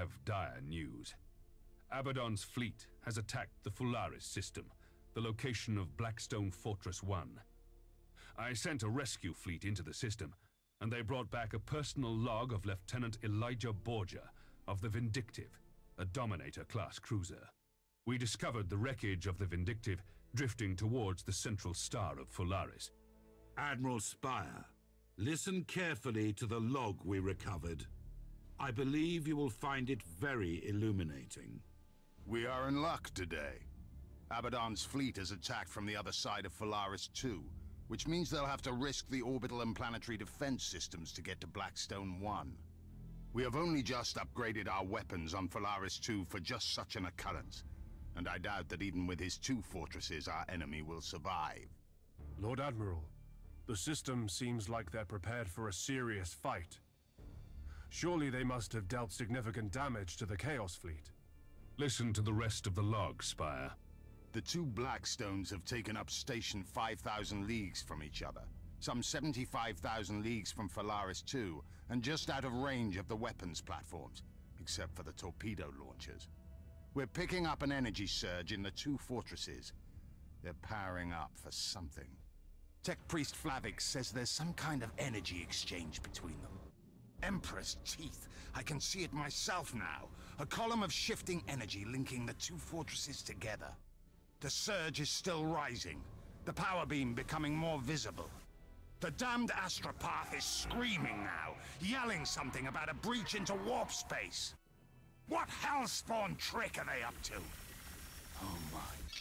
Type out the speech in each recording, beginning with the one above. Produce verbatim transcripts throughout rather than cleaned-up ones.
have dire news. Abaddon's fleet has attacked the Fularis system, the location of Blackstone Fortress one. I sent a rescue fleet into the system, and they brought back a personal log of Lieutenant Elijah Borgia of the Vindictive, a Dominator-class cruiser. We discovered the wreckage of the Vindictive drifting towards the central star of Fularis. Admiral Spire, listen carefully to the log we recovered. I believe you will find it very illuminating. We are in luck today. Abaddon's fleet is attacked from the other side of Fularis two, which means they'll have to risk the orbital and planetary defense systems to get to Blackstone one. We have only just upgraded our weapons on Fularis two for just such an occurrence, and I doubt that even with his two fortresses our enemy will survive. Lord Admiral, the system seems like they're prepared for a serious fight. Surely they must have dealt significant damage to the Chaos Fleet. Listen to the rest of the log, Spire. The two Blackstones have taken up station five thousand leagues from each other, some seventy-five thousand leagues from Fularis two, and just out of range of the weapons platforms, except for the torpedo launchers. We're picking up an energy surge in the two fortresses. They're powering up for something. Tech Priest Flavix says there's some kind of energy exchange between them. Emperor's teeth. I can see it myself now. A column of shifting energy linking the two fortresses together. The surge is still rising, the power beam becoming more visible. The damned Astropath is screaming now, yelling something about a breach into warp space. What hellspawn trick are they up to? Oh my.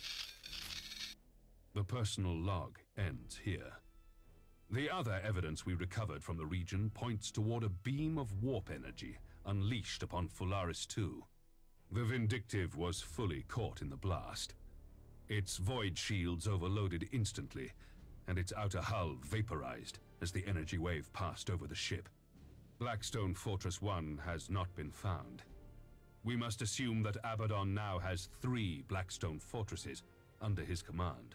The personal log ends here. The other evidence we recovered from the region points toward a beam of warp energy unleashed upon Fularis two. The Vindictive was fully caught in the blast. Its void shields overloaded instantly, and its outer hull vaporized as the energy wave passed over the ship. Blackstone Fortress one has not been found. We must assume that Abaddon now has three Blackstone Fortresses under his command.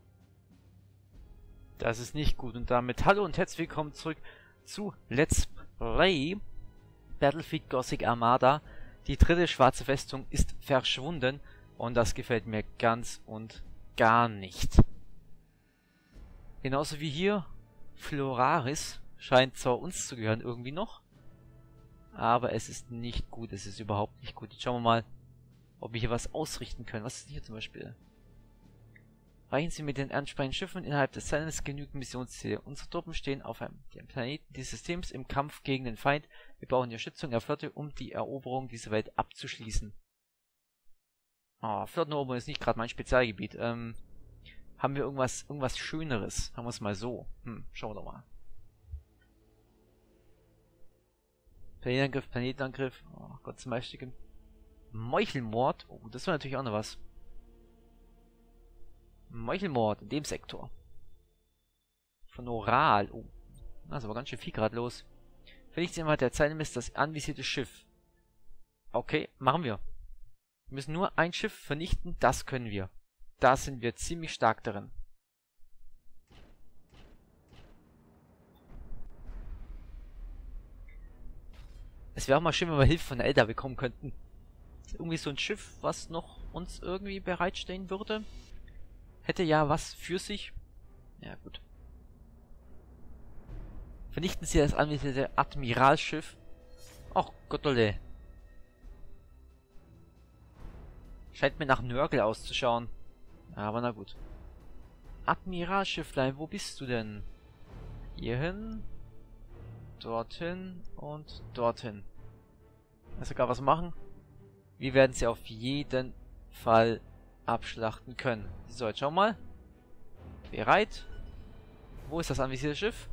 Das ist nicht gut. Und damit hallo und herzlich willkommen zurück zu Let's Play Battlefield Gothic Armada. Die dritte schwarze Festung ist verschwunden und das gefällt mir ganz und gar nicht. Genauso wie hier, Fularis scheint zwar uns zu gehören irgendwie noch, aber es ist nicht gut, es ist überhaupt nicht gut. Jetzt schauen wir mal, ob wir hier was ausrichten können. Was ist hier zum Beispiel? Reichen Sie mit den ansprechenden Schiffen innerhalb des Zellendes genügend Missionsziele. Unsere Truppen stehen auf einem dem Planeten dieses Systems im Kampf gegen den Feind. Wir brauchen die Unterstützung der Flotte, um die Eroberung dieser Welt abzuschließen. Oh, Flotteneroberung ist nicht gerade mein Spezialgebiet. Ähm, haben wir irgendwas, irgendwas Schöneres? Haben wir es mal so. Hm, schauen wir doch mal. Planetenangriff, Planetenangriff. Oh Gott, zum Beispiel. Meuchelmord. Oh, das war natürlich auch noch was. Meuchelmord in dem Sektor. Von Oral. Oh, das ist aber ganz schön viel gerade los. Vernichtet der Zeilenmist das anvisierte Schiff. Okay, machen wir. Wir müssen nur ein Schiff vernichten, das können wir. Da sind wir ziemlich stark darin. Es wäre auch mal schön, wenn wir Hilfe von der Elder bekommen könnten. Irgendwie so ein Schiff, was noch uns irgendwie bereitstehen würde. Hätte ja was für sich. Ja, gut. Vernichten Sie das anvisierte Admiralschiff. Och, Gottolle. Scheint mir nach Nörgel auszuschauen. Aber na gut. Admiralschifflein, wo bist du denn? Hierhin. Dorthin und dorthin. Also gar was machen. Wir werden sie auf jeden Fall abschlachten können. So, jetzt schauen wir mal. Bereit. Wo ist das anvisierte Schiff?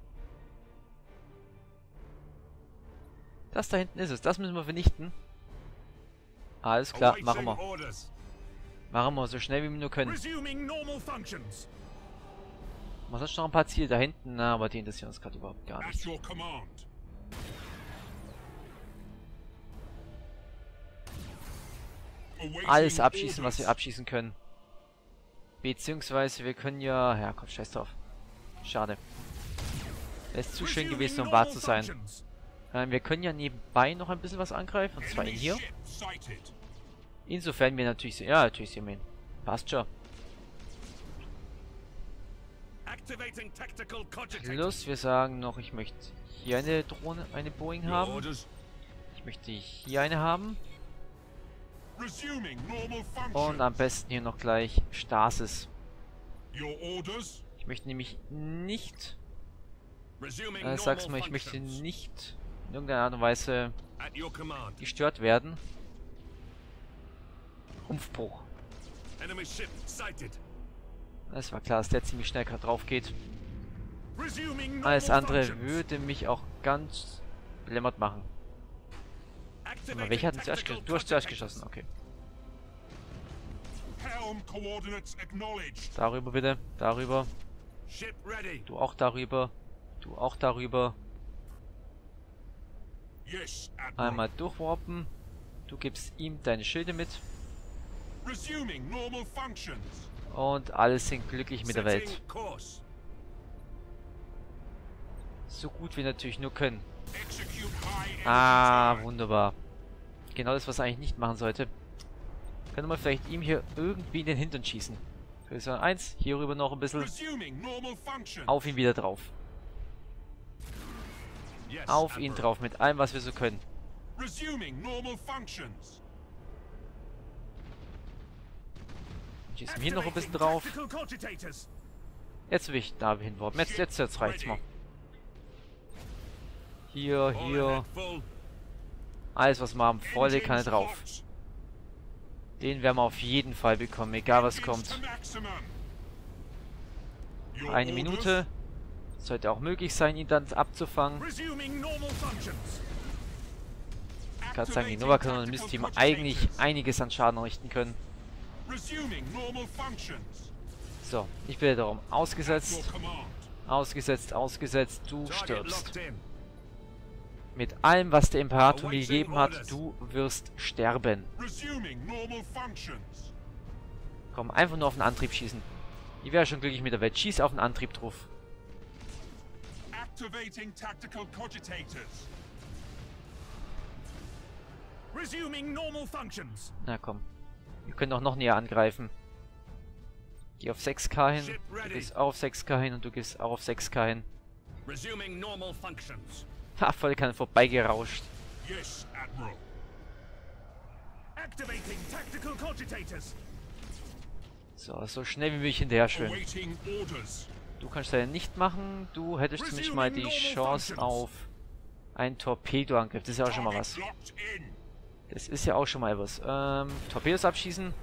Das da hinten ist es. Das müssen wir vernichten. Alles klar, machen wir. Machen wir so schnell wie wir nur können. Was ist noch ein paar Ziele da hinten? Na, aber die interessieren uns gerade überhaupt gar nicht. Alles abschießen, was wir abschießen können. Beziehungsweise wir können ja... Ja, komm, scheiß drauf. Schade. Wäre es zu schön gewesen, um wahr zu sein. Ähm, wir können ja nebenbei noch ein bisschen was angreifen. Und zwar ihn hier. Insofern wir natürlich... Ja, natürlich sehen wir ihn. Passt schon. Plus, wir sagen noch, ich möchte hier eine Drohne, eine Boeing haben. Ich möchte hier eine haben. Und am besten hier noch gleich Stasis. Ich möchte nämlich nicht... Äh, sag's mal, ich möchte nicht in irgendeiner Art und Weise gestört werden. Rumpfbruch. Es war klar, dass der ziemlich schnell gerade drauf geht. Alles andere würde mich auch ganz belämmert machen. Aber welcher hat denn zuerst geschossen? Du hast zuerst geschossen, okay. Darüber bitte, darüber. Du auch darüber. Du auch darüber. Einmal durchwarpen. Du gibst ihm deine Schilde mit. Und alle sind glücklich mit der Welt. So gut wir natürlich nur können. Ah, wunderbar. Genau das, was er eigentlich nicht machen sollte. Können wir vielleicht ihm hier irgendwie in den Hintern schießen. Größer eins, hier rüber noch ein bisschen. Auf ihn wieder drauf. Auf ihn drauf, mit allem, was wir so können. Schießen hier noch ein bisschen drauf. Jetzt will ich da hinworfen. Jetzt, jetzt, jetzt reicht's mal. Hier, hier. Alles, was wir haben, volle Kanne drauf. Den werden wir auf jeden Fall bekommen, egal was kommt. Eine Minute. Sollte auch möglich sein, ihn dann abzufangen. Ich kann sagen, die Nova-Kanone müsste ihm eigentlich einiges an Schaden richten können. So, ich bin darum ausgesetzt. Ausgesetzt, ausgesetzt. Du stirbst. Mit allem, was der Imperator mir gegeben hat, du wirst sterben. Komm, einfach nur auf den Antrieb schießen. Ich wäre schon glücklich mit der Welt. Schieß auf den Antrieb drauf. Na komm. Wir können auch noch näher angreifen. Geh auf sechs K hin. Du gehst auch auf sechs K hin und du gehst auch auf sechs K hin. Ha, voll kann vorbeigerauscht. So, so schnell wie möglich hinterher schön. Du kannst das ja nicht machen. Du hättest zumindest mal die Chance auf einen Torpedoangriff. Das ist ja auch schon mal was. Das ist ja auch schon mal was. Ähm, Torpedos abschießen.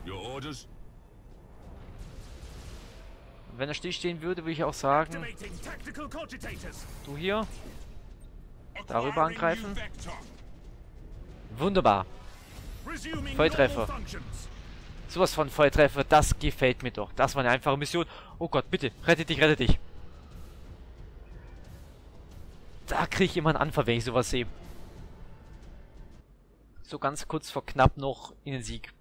Wenn er stillstehen würde, würde ich auch sagen, du hier. Darüber angreifen. Wunderbar. Volltreffer. Sowas von Volltreffer, das gefällt mir doch. Das war eine einfache Mission. Oh Gott, bitte, rette dich, rette dich. Da kriege ich immer einen Anfall, wenn ich sowas sehe. So ganz kurz vor knapp noch in den Sieg.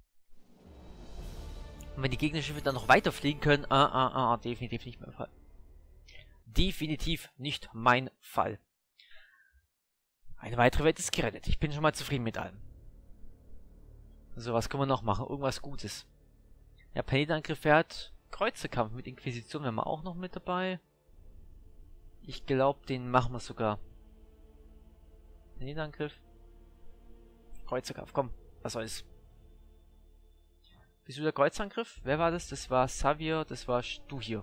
Und wenn die Gegnerschiffe dann noch weiterfliegen können, ah, ah, ah, definitiv nicht mein Fall. Definitiv nicht mein Fall. Eine weitere Welt ist gerettet. Ich bin schon mal zufrieden mit allem. So, was können wir noch machen? Irgendwas Gutes. Ja, Planetenangriff fährt. Kreuzerkampf mit Inquisition wären wir auch noch mit dabei. Ich glaube, den machen wir sogar. Planetenangriff. Kreuzerkampf, komm. Was soll's. Bist du der Kreuzangriff? Wer war das? Das war Xavier, das war du hier.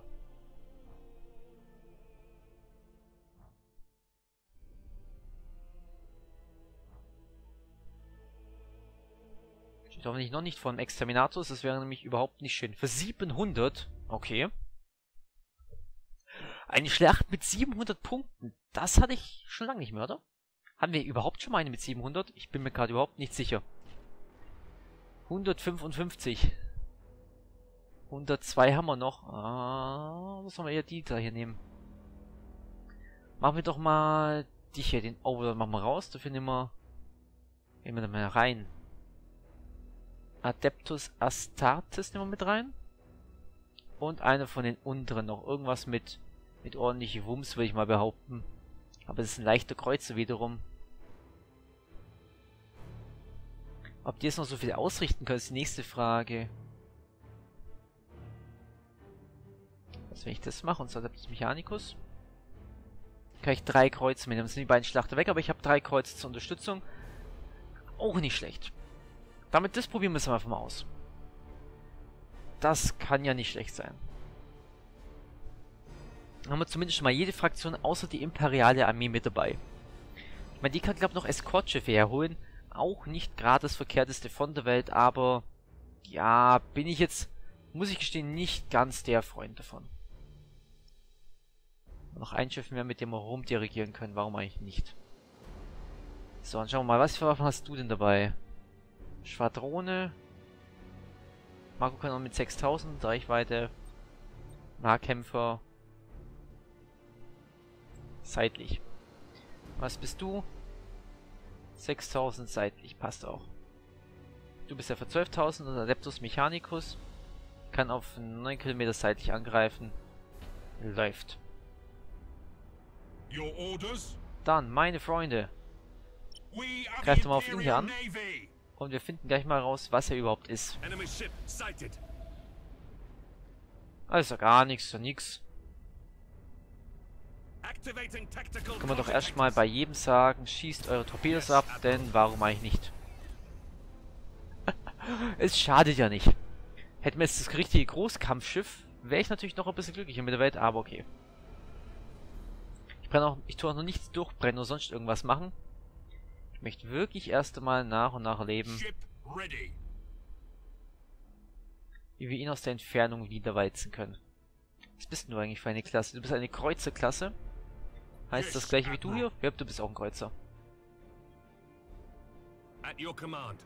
Steht hoffentlich noch nicht von Exterminatus, das wäre nämlich überhaupt nicht schön. Für siebenhundert? Okay. Eine Schlacht mit siebenhundert Punkten. Das hatte ich schon lange nicht mehr, oder? Haben wir überhaupt schon mal eine mit siebenhundert? Ich bin mir gerade überhaupt nicht sicher. hundertfünfundfünfzig. hundertzwei haben wir noch. Ah, was sollen wir eher die da hier nehmen? Machen wir doch mal die hier, den Overlord machen wir raus. Dafür nehmen wir, nehmen wir da mal rein. Adeptus Astartes nehmen wir mit rein. Und eine von den unteren noch. Irgendwas mit, mit ordentliche Wumms, würde ich mal behaupten. Aber es ist ein leichter Kreuzer wiederum. Ob die jetzt noch so viel ausrichten können, ist die nächste Frage. Also wenn ich das mache, und so Adeptus Mechanicus, kann ich drei Kreuze mitnehmen. Das sind die beiden Schlachter weg, aber ich habe drei Kreuze zur Unterstützung. Auch nicht schlecht. Damit das probieren müssen wir einfach mal aus. Das kann ja nicht schlecht sein. Dann haben wir zumindest schon mal jede Fraktion außer die imperiale Armee mit dabei. Ich meine, die kann, glaube ich, noch Eskortschiffe herholen. Auch nicht gerade das Verkehrteste von der Welt, aber ja, bin ich jetzt, muss ich gestehen, nicht ganz der Freund davon. Noch ein Schiff mehr, mit dem wir rumdirigieren können, warum eigentlich nicht? So, dann schauen wir mal, was für Waffen hast du denn dabei? Schwadrone. Marco kann auch mit sechstausend Reichweite. Nahkämpfer. Seitlich. Was bist du? sechstausend seitlich, passt auch. Du bist ja für zwölftausend und Adeptus Mechanicus. Kann auf neun Kilometer seitlich angreifen. Läuft. Dann, meine Freunde. Greift mal auf ihn hier an. Und wir finden gleich mal raus, was er überhaupt ist. Also gar nichts, so nix. Können wir doch erstmal bei jedem sagen, schießt eure Torpedos ab, denn warum eigentlich nicht? Es schadet ja nicht. Hätten wir jetzt das richtige Großkampfschiff, wäre ich natürlich noch ein bisschen glücklicher mit der Welt, aber okay. Ich, brenne auch, ich tue auch noch nichts durchbrennen oder sonst irgendwas machen. Ich möchte wirklich erst einmal nach und nach erleben, wie wir ihn aus der Entfernung niederwalzen können. Was bist du eigentlich für eine Klasse? Du bist eine Kreuzerklasse. Heißt das gleiche wie du hier? Ja, du bist auch ein Kreuzer. At your command.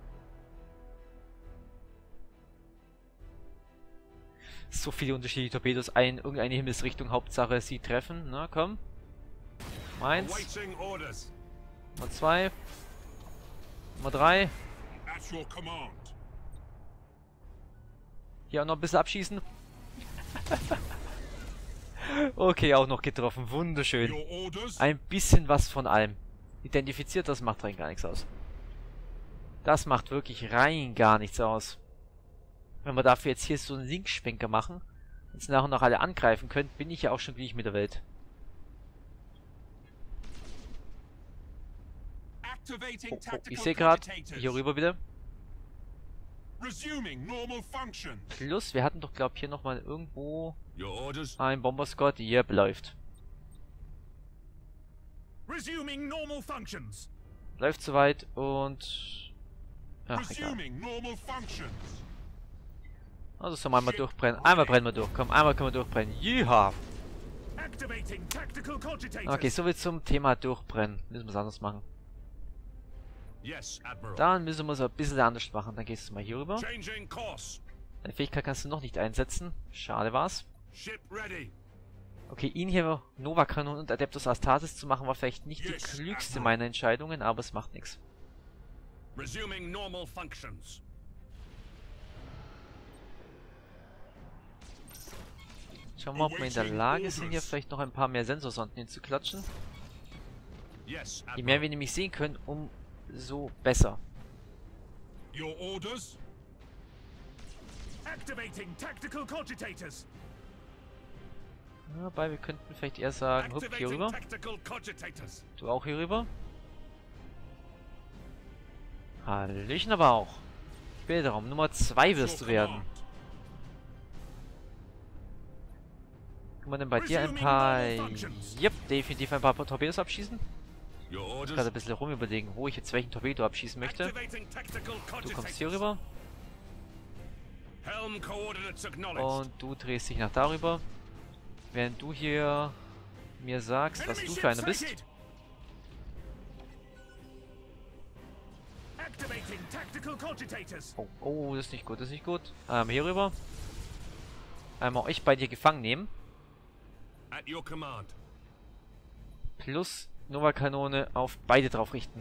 So viele unterschiedliche Torpedos ein, irgendeine Himmelsrichtung, Hauptsache sie treffen. Na komm. Eins. Nummer zwei. Nummer drei. Hier auch noch ein bisschen abschießen. Okay, auch noch getroffen. Wunderschön. Ein bisschen was von allem. Identifiziert, das macht rein gar nichts aus. Das macht wirklich rein gar nichts aus. Wenn wir dafür jetzt hier so einen Linksschwenker machen und sie nach und nach alle angreifen können, bin ich ja auch schon glücklich mit der Welt. Oh, oh, ich sehe gerade, hier rüber wieder. Plus, wir hatten doch, glaube ich, hier nochmal irgendwo ein Bomber-Squad. Yep, läuft. Läuft soweit und... Ach, egal. Also sollen wir einmal durchbrennen. Einmal brennen wir durch. Komm, einmal können wir durchbrennen. Jeha! Okay, soviel zum Thema durchbrennen. Müssen wir es anders machen. Dann müssen wir es ein bisschen anders machen. Dann gehst du mal hier rüber. Deine Fähigkeit kannst du noch nicht einsetzen. Schade war's. Okay, ihn hier Nova Kanon und Adeptus Astartes zu machen, war vielleicht nicht die klügste meiner Entscheidungen, aber es macht nichts. Schauen wir mal, ob wir in der Lage sind, hier vielleicht noch ein paar mehr Sensorsonden hinzuklatschen. Je mehr wir nämlich sehen können, umso besser. Wobei, wir könnten vielleicht eher sagen, hup, hier rüber. Du auch hier rüber. Hallöchen aber auch. Bilderraum Nummer zwei wirst du werden. Kann man denn bei dir ein paar... Yep, definitiv ein paar Torpedos abschießen. Ich muss gerade ein bisschen rum überlegen, wo ich jetzt welchen Torpedo abschießen möchte. Du kommst hier rüber. Und du drehst dich nach darüber. Während du hier mir sagst, was du für einer bist. Oh, oh, das ist nicht gut, das ist nicht gut. Ähm, hier rüber. Einmal euch bei dir gefangen nehmen. Plus Nova-Kanone auf beide drauf richten.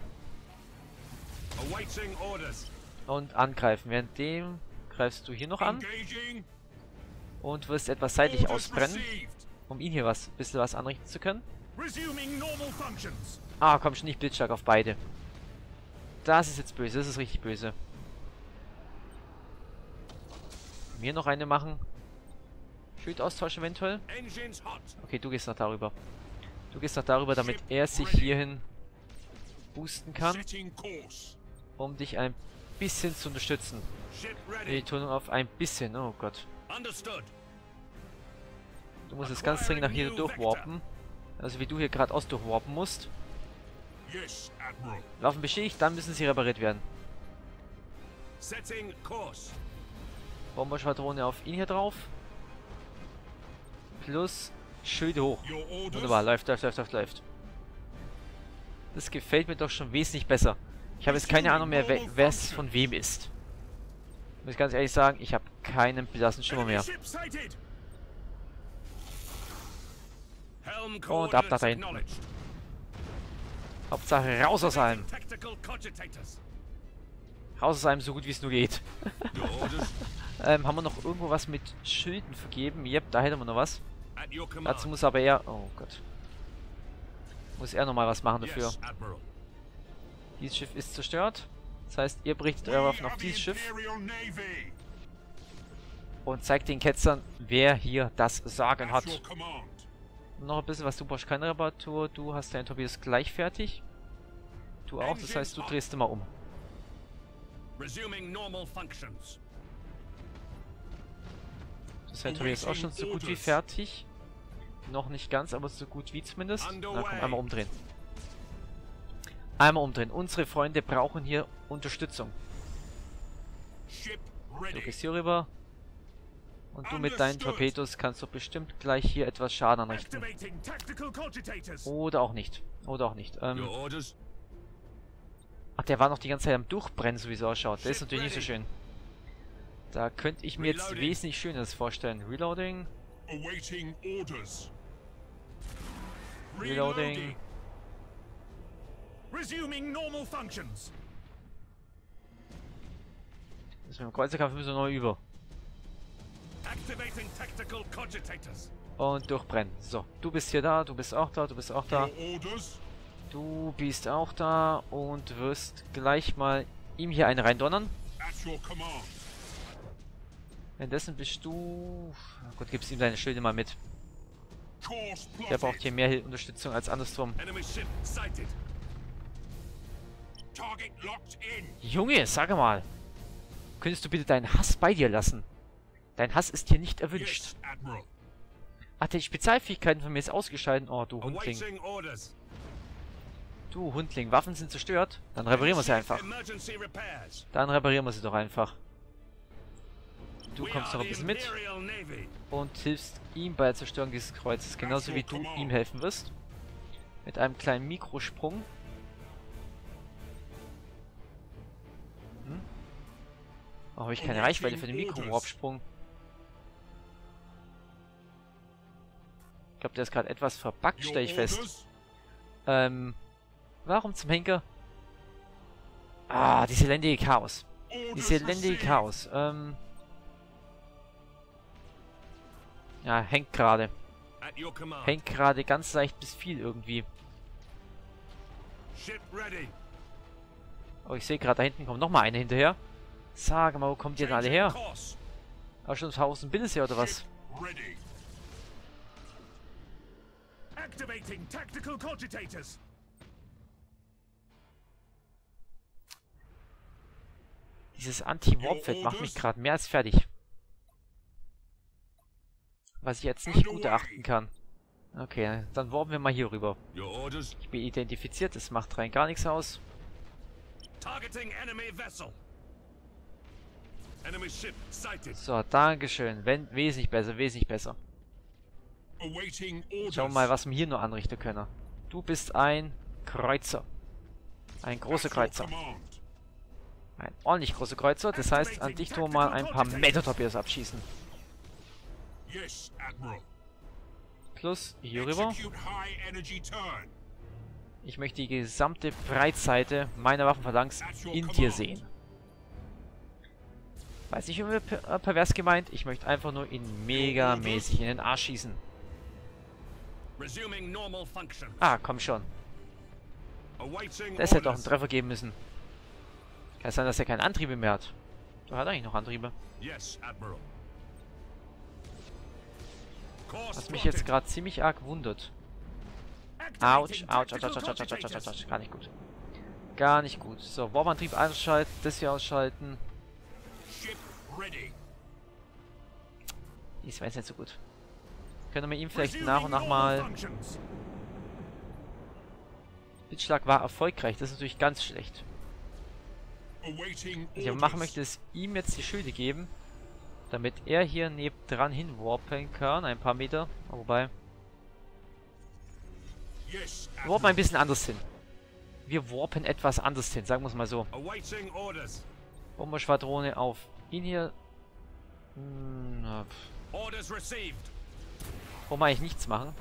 Und angreifen. Währenddem greifst du hier noch an. Und wirst etwas seitlich ausbrennen. Um ihn hier was, ein bisschen was anrichten zu können. Ah, komm schon, nicht blitzstark auf beide. Das ist jetzt böse. Das ist richtig böse. Mir noch eine machen. Schildaustausch eventuell. Okay, du gehst noch darüber. Du gehst noch darüber, damit er sich hierhin boosten kann. Um dich ein bisschen zu unterstützen. Die Betonung auf ein bisschen. Oh Gott. Du musst jetzt ganz dringend nach hier durchwarpen. Also wie du hier geradeaus durchwarpen musst. Waffen beschädigt, dann müssen sie repariert werden. Bomberschwadrone auf ihn hier drauf. Plus Schilde hoch. Wunderbar, läuft, läuft, läuft, läuft, läuft. Das gefällt mir doch schon wesentlich besser. Ich habe jetzt keine Ahnung mehr, wer es von wem ist. Ich muss ganz ehrlich sagen, ich habe keinen blassen Schimmer mehr. Und ab nach da hinten. Hauptsache raus aus allem. Raus aus allem, so gut wie es nur geht. ähm, haben wir noch irgendwo was mit Schilden vergeben? Yep, da hätten wir noch was. Dazu muss aber er... Oh Gott. Muss er nochmal was machen dafür. Dieses Schiff ist zerstört. Das heißt, ihr berichtet eure Waffen auf dieses Schiff. Und zeigt den Ketzern, wer hier das Sagen hat. Noch ein bisschen was, du brauchst keine Reparatur. Du hast deinen Torpedos gleich fertig. Du auch, das heißt, du drehst immer um. Das heißt, Torpedo ist auch schon so gut wie fertig. Noch nicht ganz, aber so gut wie zumindest. Na komm, einmal umdrehen. Einmal umdrehen. Unsere Freunde brauchen hier Unterstützung. Du gehst hier rüber. Und du mit deinen Torpedos kannst du bestimmt gleich hier etwas Schaden anrichten. Oder auch nicht. Oder auch nicht. Ähm Ach, der war noch die ganze Zeit am Durchbrennen, so wie es ausschaut. Das ist natürlich nicht so schön. Da könnte ich mir jetzt wesentlich Schöneres vorstellen. Reloading. Reloading. Das mit dem Kreuzerkampf müssen wir noch über. Und durchbrennen. So, du bist hier da, du bist auch da, du bist auch da. Du bist auch da und wirst gleich mal ihm hier einen reindonnern. Währenddessen bist du... Oh Gott, gibst ihm deine Schilde mal mit. Der braucht hier mehr Unterstützung als andersrum. Junge, sag mal. Könntest du bitte deinen Hass bei dir lassen? Dein Hass ist hier nicht erwünscht. Ach, die Spezialfähigkeiten von mir ist ausgeschaltet. Oh, du Hundling. Du Hundling, Waffen sind zerstört. Dann reparieren wir sie einfach. Dann reparieren wir sie doch einfach. Du kommst noch ein bisschen mit. Und hilfst ihm bei der Zerstörung dieses Kreuzes. Genauso wie du ihm helfen wirst. Mit einem kleinen Mikrosprung. Hm? Oh, habe ich keine Reichweite für den Mikro-Warp-Sprung. Ich glaube, der ist gerade etwas verbuggt, stelle ich fest. Ähm, warum zum Henker? Ah, diese elendige Chaos. Diese elendige Chaos. Ähm, ja, hängt gerade. Hängt gerade ganz leicht bis viel irgendwie. Oh, ich sehe gerade, da hinten kommt nochmal eine hinterher. Sag mal, wo kommt ihr denn alle her? Auch schon tausend Bildes her oder was? Dieses Anti-Warp-Feld macht mich gerade mehr als fertig. Was ich jetzt nicht gut erachten kann. Okay, dann warpen wir mal hier rüber. Ich bin identifiziert, das macht rein gar nichts aus. So, dankeschön. Wenn, wesentlich besser, wesentlich besser. Schauen wir mal, was wir hier noch anrichten können. Du bist ein Kreuzer. Ein großer Kreuzer. Ein ordentlich großer Kreuzer. Das heißt, an dich tun wir mal ein paar Meta-Torpedos abschießen. Plus hier rüber. Ich möchte die gesamte Breitseite meiner Waffenphalanx in dir sehen. Weiß nicht, immer per pervers gemeint. Ich möchte einfach nur ihn megamäßig in den Arsch schießen. Ah, komm schon. Das hätte doch einen Treffer geben müssen. Kann es sein, dass er keine Antriebe mehr hat? Er hat eigentlich noch Antriebe. Yes, Admiral. Was mich jetzt gerade ziemlich arg wundert. Autsch, Autsch, Autsch, Autsch, Autsch, Autsch, Autsch, Autsch, Autsch, Autsch. Gar nicht gut. Gar nicht gut. So, Warp-Antrieb einschalten, das hier ausschalten. Dies war jetzt nicht so gut. Können wir ihm vielleicht nach und nach mal... Blitzschlag war erfolgreich, das ist natürlich ganz schlecht. Was ich aber machen möchte, ist ihm jetzt die Schilde geben, damit er hier nebendran hin warpen kann, ein paar Meter, wobei... Wir warpen ein bisschen anders hin. Wir warpen etwas anders hin, sagen wir es mal so. Bomberschwadrone auf ihn hier. Hm, na, wollen wir eigentlich nichts machen.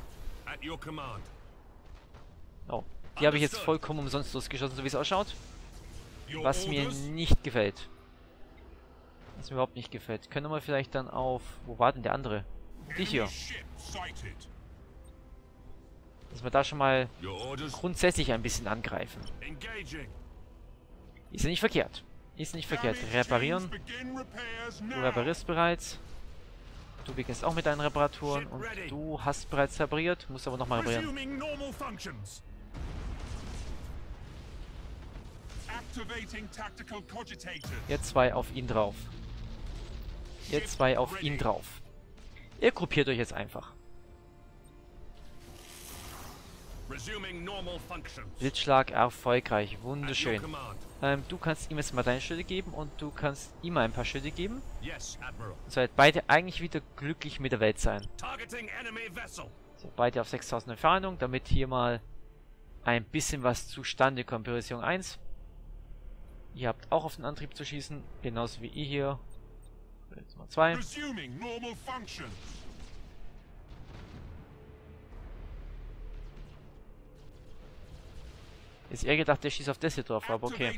Oh, die habe ich jetzt vollkommen umsonst losgeschossen, so wie es ausschaut. Was mir nicht gefällt. Was mir überhaupt nicht gefällt. Können wir vielleicht dann auf... Wo war denn der andere? Die hier. Dass wir da schon mal grundsätzlich ein bisschen angreifen. Ist ja nicht verkehrt. Ist nicht verkehrt. Reparieren. Du reparierst bereits. Du beginnst auch mit deinen Reparaturen. Und du hast bereits repariert. Musst aber nochmal reparieren. Jetzt zwei auf ihn drauf. Jetzt zwei auf ihn drauf. Ihr gruppiert euch jetzt einfach. Blitzschlag erfolgreich. Wunderschön. Ähm, du kannst ihm jetzt mal deine Schilde geben und du kannst ihm ein paar Schilde geben. Und seid beide eigentlich wieder glücklich mit der Welt sein. So, beide auf sechstausend Entfernung, damit hier mal ein bisschen was zustande kommt. Priorisierung eins. Ihr habt auch auf den Antrieb zu schießen, genauso wie ihr hier. Jetzt mal zwei. Ist eher gedacht, der schießt auf das hier drauf, aber okay.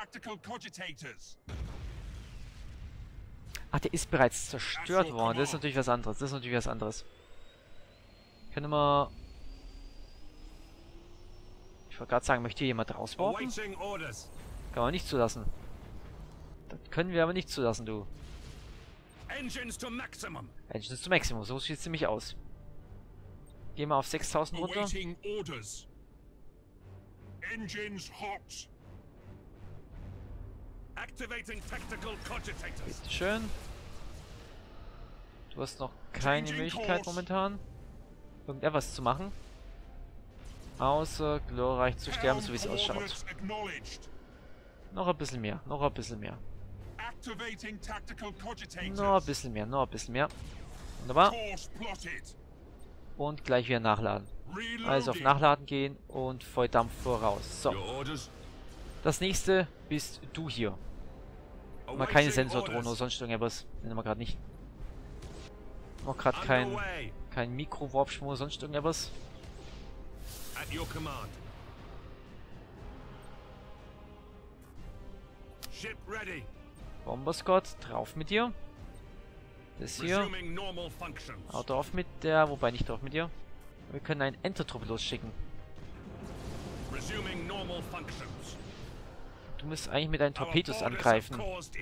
Ach, der ist bereits zerstört worden. Das ist natürlich was anderes. Das ist natürlich was anderes. Können wir... Ich wollte gerade sagen, möchte hier jemand rausbauen? Kann man nicht zulassen. Das können wir aber nicht zulassen, du. Engines to Maximum. Engines to Maximum. So sieht es ziemlich aus. Gehen wir auf sechstausend runter. Engines hot. Activating tactical cogitators. Bitte schön. Du hast noch keine Möglichkeit momentan, irgendetwas zu machen. Außer glorreich zu sterben, so wie es ausschaut. Noch ein bisschen mehr, noch ein bisschen mehr. Noch ein bisschen mehr, noch ein bisschen mehr. Wunderbar. Und gleich wieder nachladen. Also auf Nachladen gehen und Volldampf voraus. So. Das nächste bist du hier. Mal keine Sensordrohne oder sonst irgendwas. Nennen wir gerade nicht. Noch gerade kein, kein Mikro-Warp-Schwung oder sonst irgendwas. Bomber-Scott, drauf mit dir. Das hier. Haut drauf mit der, wobei nicht drauf mit dir. Wir können einen Enter-Truppe losschicken. Du musst eigentlich mit deinen Torpedos angreifen.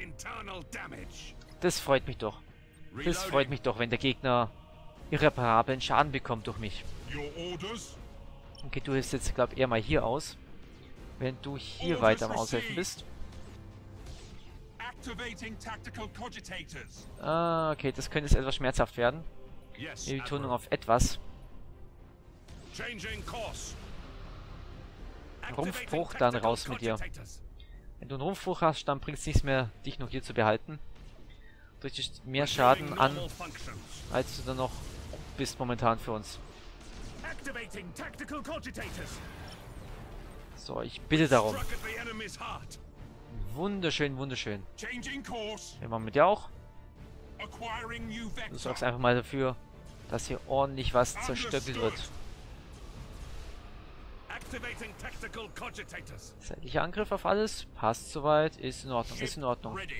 Das freut mich doch. Das freut mich doch, wenn der Gegner irreparablen Schaden bekommt durch mich. Okay, du hilfst jetzt, glaube ich, eher mal hier aus. Wenn du hier weiter am Aushelfen bist. Ah, okay, das könnte jetzt etwas schmerzhaft werden. Die Betonung auf etwas. Rumpfbruch, dann raus mit dir. Wenn du einen Rumpfbruch hast, dann bringt es nichts mehr, dich noch hier zu behalten. Du richtest mehr Schaden an, als du dann noch bist momentan für uns. So, ich bitte darum. Wunderschön, wunderschön. Wir machen mit dir auch. Du sorgst einfach mal dafür, dass hier ordentlich was zerstöckelt wird. Seitlicher Angriff auf alles. Passt soweit. Ist in Ordnung. Ist in Ordnung. Mit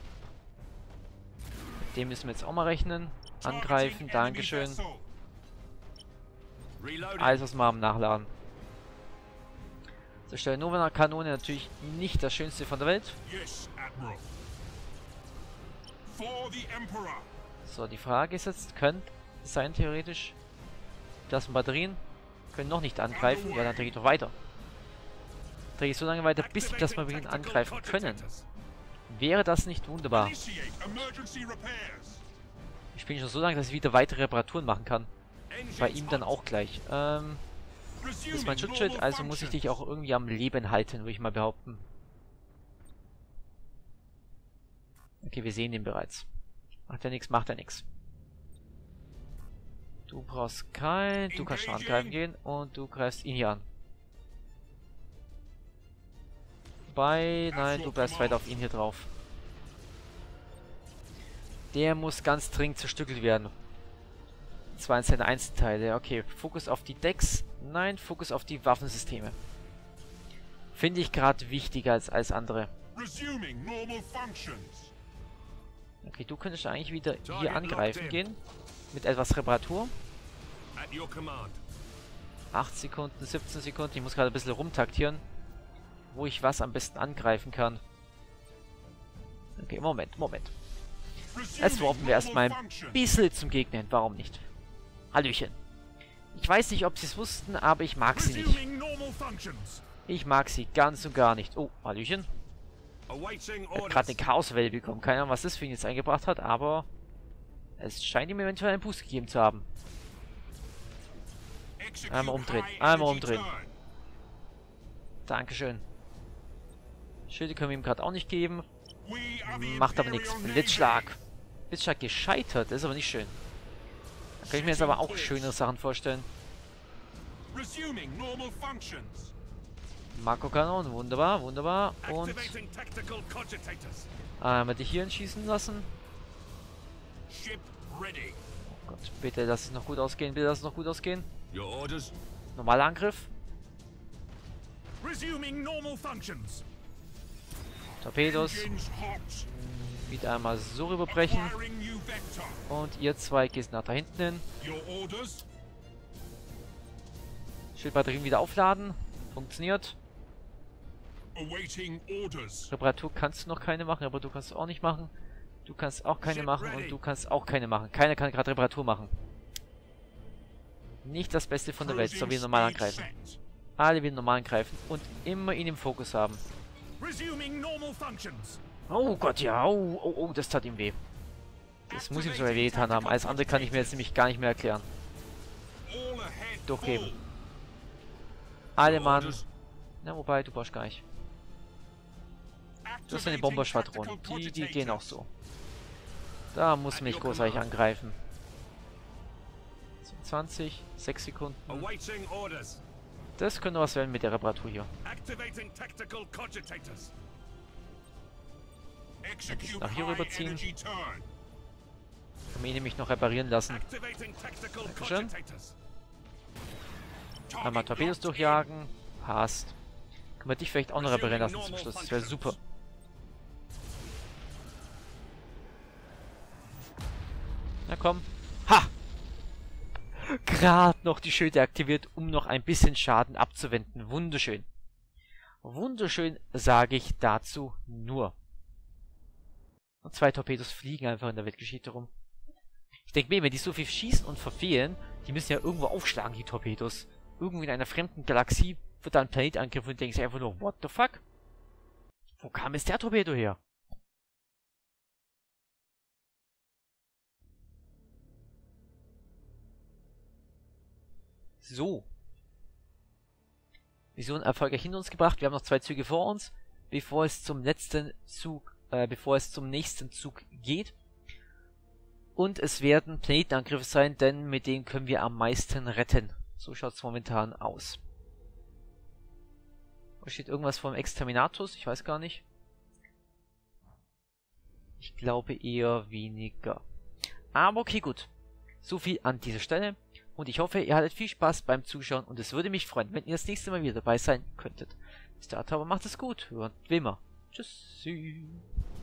dem müssen wir jetzt auch mal rechnen. Angreifen. Dankeschön. Alles was wir haben nachladen. Zerstöre Nova-Kanone, natürlich nicht das Schönste von der Welt. Yes, Admiral. For the Emperor. So, die Frage ist jetzt, könnte sein theoretisch, dass Batterien können noch nicht angreifen. Ja, dann drehe ich doch weiter. Drehe ich so lange weiter, bis die das Batterien angreifen können. Wäre das nicht wunderbar? Ich bin schon so lange, dass ich wieder weitere Reparaturen machen kann. Bei ihm dann auch gleich. Ähm, das ist mein Schutzschild, also muss ich dich auch irgendwie am Leben halten, würde ich mal behaupten. Okay, wir sehen ihn bereits. Macht er nichts, macht er nichts. Du brauchst kein... Du kannst schon angreifen gehen und du greifst ihn hier an. Wobei... Nein, du bleibst weiter auf ihn hier drauf. Der muss ganz dringend zerstückelt werden. Zwar in seine Einzelteile. Okay, Fokus auf die Decks. Nein, Fokus auf die Waffensysteme. Finde ich gerade wichtiger als alles andere. Okay, du könntest eigentlich wieder hier angreifen gehen. Mit etwas Reparatur. acht Sekunden, siebzehn Sekunden. Ich muss gerade ein bisschen rumtaktieren, wo ich was am besten angreifen kann. Okay, Moment, Moment. Jetzt warten wir erstmal ein bisschen zum Gegner hin. Warum nicht? Hallöchen. Ich weiß nicht, ob sie es wussten, aber ich mag sie nicht. Ich mag sie ganz und gar nicht. Oh, Hallöchen. Er hat gerade eine Chaoswelle bekommen. Keine Ahnung, was das für ihn jetzt eingebracht hat, aber es scheint ihm eventuell einen Boost gegeben zu haben. Einmal umdrehen. Einmal umdrehen. Dankeschön. Schilde können wir ihm gerade auch nicht geben. Macht aber nichts. Blitzschlag. Blitzschlag gescheitert. Das ist aber nicht schön. Da kann ich mir jetzt aber auch schönere Sachen vorstellen. Makro-Kanon. Wunderbar, wunderbar. Und einmal dich hier schießen lassen. Oh Gott, bitte lass es noch gut ausgehen. Bitte lass es noch gut ausgehen. Normaler Angriff. Torpedos. Wieder einmal so rüberbrechen. Und ihr zwei geht nach da hinten hin. Schildbatterien wieder aufladen. Funktioniert. Reparatur kannst du noch keine machen, aber du kannst auch nicht machen. Du kannst auch keine machen und du kannst auch keine machen. Keiner kann gerade Reparatur machen. Nicht das Beste von der Welt. Soll wieder normal angreifen. Alle wieder normal angreifen und immer ihn im Fokus haben. Oh Gott, ja. Oh, oh, oh, das tat ihm weh. Das muss ihm sogar weh getan haben. Alles andere kann ich mir jetzt nämlich gar nicht mehr erklären. Durchgeben. Alle Mann. Na, wobei, du brauchst gar nicht. Das sind die Bomberschwadronen. Die, die gehen auch so. Da muss mich großartig angreifen. zwanzig, sechs Sekunden. Das könnte was werden mit der Reparatur hier. Nach hier rüberziehen. Kann man ihn nämlich noch reparieren lassen. Dankeschön. Einmal Torpedos durchjagen. Passt. Können wir dich vielleicht auch noch reparieren lassen zum Schluss. Das wäre super. Na komm. Ha! Gerade noch die Schilde aktiviert, um noch ein bisschen Schaden abzuwenden. Wunderschön. Wunderschön, sage ich dazu nur. Und zwei Torpedos fliegen einfach in der Weltgeschichte rum. Ich denke mir, wenn die so viel schießen und verfehlen, die müssen ja irgendwo aufschlagen, die Torpedos. Irgendwo in einer fremden Galaxie wird da ein Planet angegriffen und denkst einfach nur, what the fuck? Wo kam jetzt der Torpedo her? So. Mission erfolgreich hinter uns gebracht. Wir haben noch zwei Züge vor uns, bevor es zum letzten Zug, äh, bevor es zum nächsten Zug geht. Und es werden Planetenangriffe sein, denn mit denen können wir am meisten retten. So schaut es momentan aus. Da steht irgendwas vom Exterminatus, ich weiß gar nicht. Ich glaube eher weniger. Aber okay, gut. So viel an dieser Stelle. Und ich hoffe, ihr hattet viel Spaß beim Zuschauen und es würde mich freuen, wenn ihr das nächste Mal wieder dabei sein könntet. Bis dahin aber macht es gut. Und wie immer. Tschüssi.